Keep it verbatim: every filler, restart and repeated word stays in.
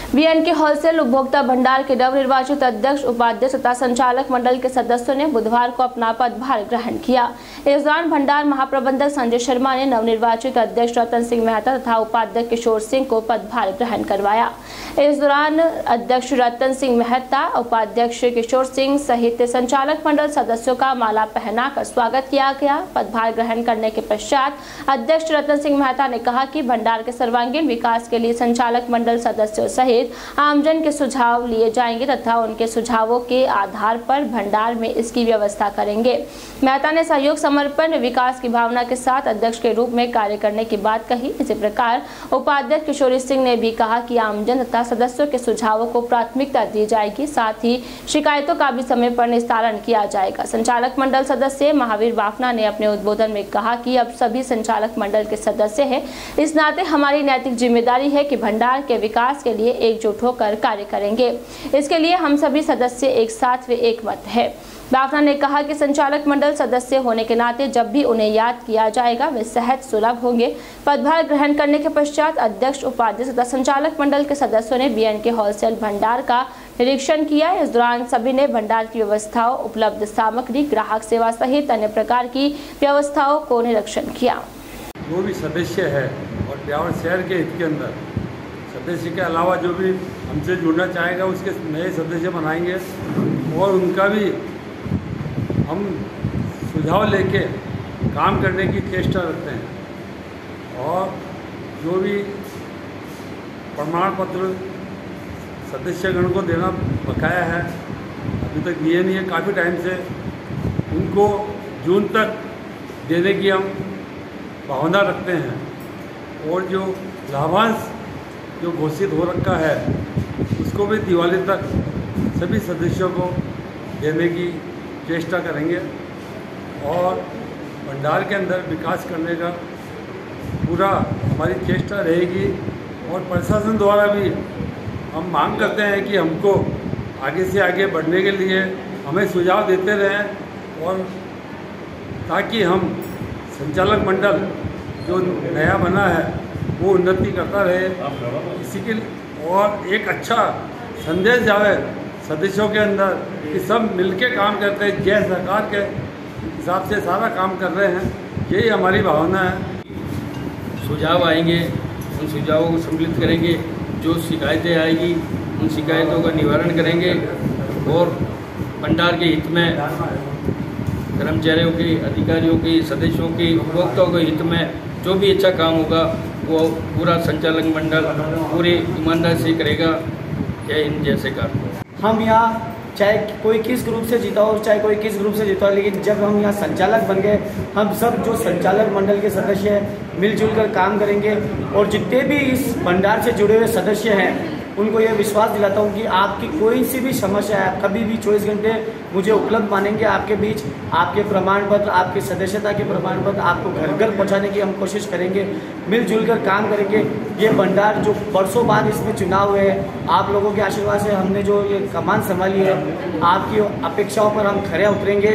BNK wholesale उपभोक्ता भंडार के नवनिर्वाचित अध्यक्ष, उपाध्यक्ष तथा संचालक मंडल के सदस्यों ने बुधवार को अपना पदभार ग्रहण किया। इस दौरान भंडार महाप्रबंधक संजय शर्मा ने नवनिर्वाचित अध्यक्ष रतन सिंह मेहता तथा उपाध्यक्ष किशोर सिंह को पदभार ग्रहण करवाया। इस दौरान अध्यक्ष रतन सिंह मेहता, उपाध्यक्ष किशोर सिंह सहित संचालक मंडल सदस्यों का माला पहनाकर स्वागत किया गया। पदभार ग्रहण करने के पश्चात अध्यक्ष रतन सिंह मेहता ने कहा कि भंडार के सर्वांगीण विकास के लिए संचालक मंडल सदस्यों सहित आमजन के सुझाव लिए जाएंगे तथा उनके सुझावों के आधार पर भंडार में इसकी व्यवस्था करेंगे। मेहता ने सहयोग, समर्पण, विकास की भावना के साथ अध्यक्ष के रूप में कार्य करने की बात कही। इसी प्रकार उपाध्यक्ष किशोर सिंह ने भी कहा कि आमजन तथा सदस्यों के सुझावों को प्राथमिकता दी जाएगी, साथ ही शिकायतों का भी समय पर निस्तारण किया जाएगा। संचालक मंडल सदस्य महावीर बाफना ने अपने उद्बोधन में कहा कि अब सभी संचालक मंडल के सदस्य हैं, इस नाते हमारी नैतिक जिम्मेदारी है कि भंडार के विकास के लिए एकजुट होकर कार्य करेंगे। इसके लिए हम सभी सदस्य एक साथ व एक मत है। बाफना ने कहा कि संचालक मंडल सदस्य होने के नाते जब भी उन्हें याद किया जाएगा वे सहज सुलभ होंगे। पदभार ग्रहण करने के पश्चात अध्यक्ष, उपाध्यक्ष तथा संचालक मंडल के सदस्यों ने बीएनके होलसेल भंडार का निरीक्षण किया। इस दौरान सभी ने भंडार की व्यवस्थाओं, उपलब्ध सामग्री, ग्राहक सेवा सहित अन्य प्रकार की व्यवस्थाओं को निरीक्षण किया। जो भी सदस्य है और ब्यावर शहर के हित के अंदर सदस्य के अलावा जो भी हमसे जुड़ना चाहेगा उसके नए सदस्य बनाएंगे और उनका भी हम सुझाव लेके काम करने की चेष्टा रखते हैं। और जो भी प्रमाण पत्र सदस्यगण को देना बकाया है, अभी तक दिए नहीं है काफ़ी टाइम से, उनको जून तक देने की हम भावना रखते हैं। और जो लाभांश जो घोषित हो रखा है उसको भी दिवाली तक सभी सदस्यों को देने की चेष्टा करेंगे। और भंडार के अंदर विकास करने का पूरा हमारी चेष्टा रहेगी। और प्रशासन द्वारा भी हम मांग करते हैं कि हमको आगे से आगे बढ़ने के लिए हमें सुझाव देते रहें और ताकि हम संचालक मंडल जो नया बना है वो उन्नति करता रहे। इसी के और एक अच्छा संदेश जावे सदस्यों के अंदर कि सब मिलके काम करते हैं, जय सरकार के हिसाब से सारा काम कर रहे हैं, यही हमारी भावना है। सुझाव आएंगे, उन सुझावों को सम्मिलित करेंगे, जो शिकायतें आएगी उन शिकायतों का निवारण करेंगे और भंडार के हित में, कर्मचारियों के, अधिकारियों के, सदस्यों के, उपभोक्ताओं के हित में जो भी अच्छा काम होगा वो पूरा संचालक मंडल पूरी ईमानदारी से करेगा। जय हिंद, जय सरकार। हम यहाँ चाहे कोई किस ग्रुप से जीता हो, चाहे कोई किस ग्रुप से जीता हो, लेकिन जब हम यहाँ संचालक बन गए, हम सब जो संचालक मंडल के सदस्य हैं मिलजुल कर काम करेंगे। और जितने भी इस भंडार से जुड़े हुए सदस्य हैं उनको ये विश्वास दिलाता हूँ कि आपकी कोई सी भी समस्या है, कभी भी चौबीस घंटे मुझे उपलब्ध मानेंगे। आपके बीच आपके प्रमाण पत्र, आपकी सदस्यता के प्रमाण पत्र आपको घर घर पहुँचाने की हम कोशिश करेंगे। मिलजुल कर काम करेंगे। ये भंडार जो बरसों बाद इसमें चुनाव हुए हैं, आप लोगों के आशीर्वाद से हमने जो ये कमान संभाली है, आपकी अपेक्षाओं पर हम खरे उतरेंगे।